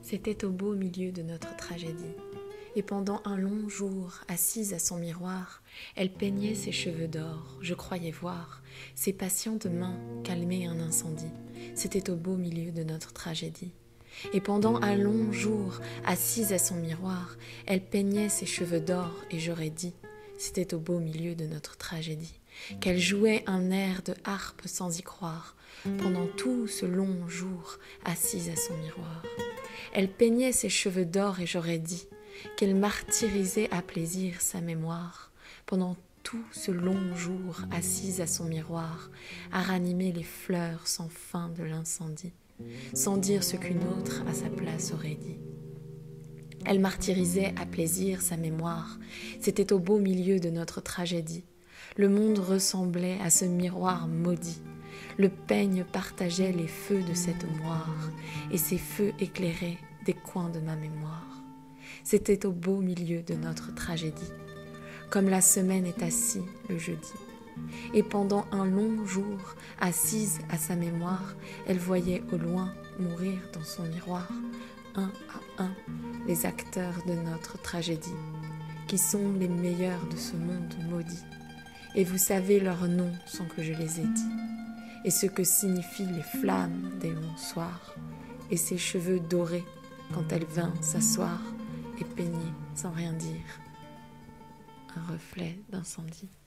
C'était au beau milieu de notre tragédie. Et pendant un long jour, assise à son miroir, elle peignait ses cheveux d'or, je croyais voir ses patientes mains calmer un incendie. C'était au beau milieu de notre tragédie. Et pendant un long jour, assise à son miroir, elle peignait ses cheveux d'or et j'aurais dit, c'était au beau milieu de notre tragédie, qu'elle jouait un air de harpe sans y croire, pendant tout ce long jour, assise à son miroir. Elle peignait ses cheveux d'or et j'aurais dit qu'elle martyrisait à plaisir sa mémoire, pendant tout ce long jour, assise à son miroir, à ranimer les fleurs sans fin de l'incendie, sans dire ce qu'une autre à sa place aurait dit. Elle martyrisait à plaisir sa mémoire, c'était au beau milieu de notre tragédie. Le monde ressemblait à ce miroir maudit. Le peigne partageait les feux de cette moire, et ces feux éclairaient des coins de ma mémoire. C'était au beau milieu de notre tragédie, comme la semaine est assise le jeudi. Et pendant un long jour, assise à sa mémoire, elle voyait au loin mourir dans son miroir, un à un, les acteurs de notre tragédie, qui sont les meilleurs de ce monde maudit. Et vous savez leurs noms sans que je les ai dit, et ce que signifient les flammes des longs soirs, et ses cheveux dorés quand elle vint s'asseoir et peigner sans rien dire un reflet d'incendie.